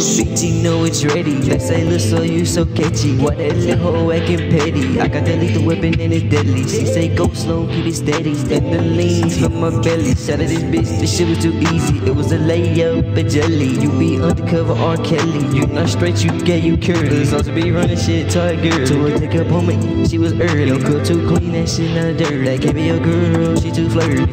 BT know it's ready. They say, look, so you so catchy. Why that little hoe acting petty? I got that lethal weapon and it's deadly. She say, go slow, keep it steady. And the leans from my belly. Shout out this bitch, this shit was too easy. It was a layup, a jelly. You be undercover R. Kelly. You not straight, you gay, you curly. Supposed to be running shit, tight girl. So I take up on me, she was early. Don't cook too clean, that shit not dirty. That can't be your girl, she too flirty.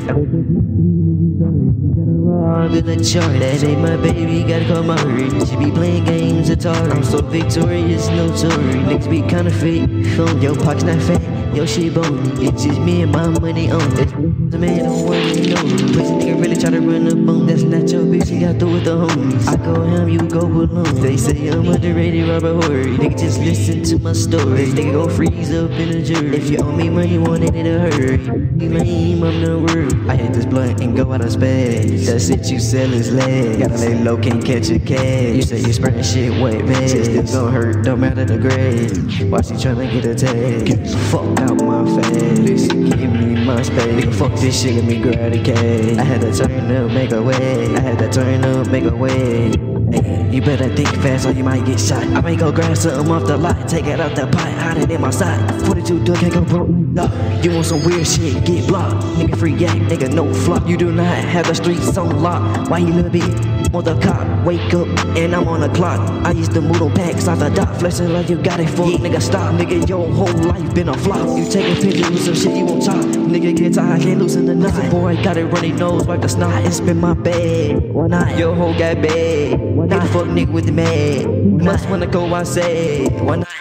With a chart, that ain't my baby, gotta call my hurry. She be playing games, Atari. I'm so victorious, no Tory. Niggas be kinda fake, phone, your pocket's not fat, your shit bony. It's just me and my money on it. The man don't worry, no. Pussy nigga really try to run up on. That's not your bitch, you got through with the homies. I go ham, you go alone. They say I'm underrated, Robert Horry. Nigga just listen to my story. Nigga gon' freeze up in a jury. If you owe me money, want it in a hurry. You lame, I'm not worried. I hit this blunt and go out of space. That shit you sell is lead. Gotta lay low, can't catch a cash. You say you spreading shit wet, man. Shit still gon' hurt, don't matter the grade. Why she tryna get a tag? Get the fuck out my face. Listen, give me my space. Nigga, fuck this shit, let me grab the cash. I had to turn up, make a way. I had to turn up, make a way. Hey, you better think fast or you might get shot. I may go grab something off the lot, take it out the pot, hide it in my side. 42 duck, can't go broke. No, you want some weird shit, get blocked. Nigga free yak, nigga no flop. You do not have the streets on lock. Why you little bitch on the cop? Wake up and I'm on the clock. I used to move on packs off the dot, flexing like you got it for. Nigga stop, nigga your whole life been a flop. You taking pictures with some shit you on top. Nigga get tired, can't loosen the knot. Boy got it runny nose, wipe the snot. It's been my bad. Why not? Your hoe got bad. Why not? Fuck nigga with the mad. Must wanna go outside. Why not?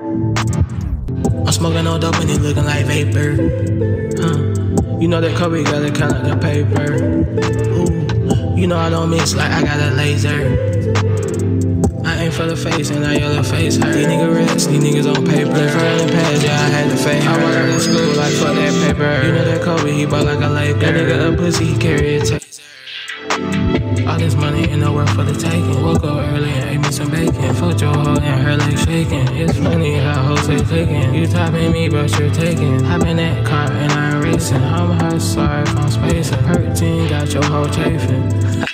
I'm smoking on dope and it looking like vapor. You know that Kobe got it kinda like a paper. Ooh, you know I don't mix like I got a laser. I aim for the face and now your face hurt. These niggas rats, these niggas on paper. They further past, yeah, I had to fake. I work out in school like fuck that paper. You know that Kobe, he bought like a Laker. That nigga a pussy, he carry a taser. All this money ain't no work for the taking. Woke up early and ate me some bacon. Fucked your hoe and her legs shaking. It's funny how hoes say clicking. You topping me but you're taking. Hop in that car and I'm racing. I'm hot, sorry if I'm spacing. Perk 10 got your hoe chafing.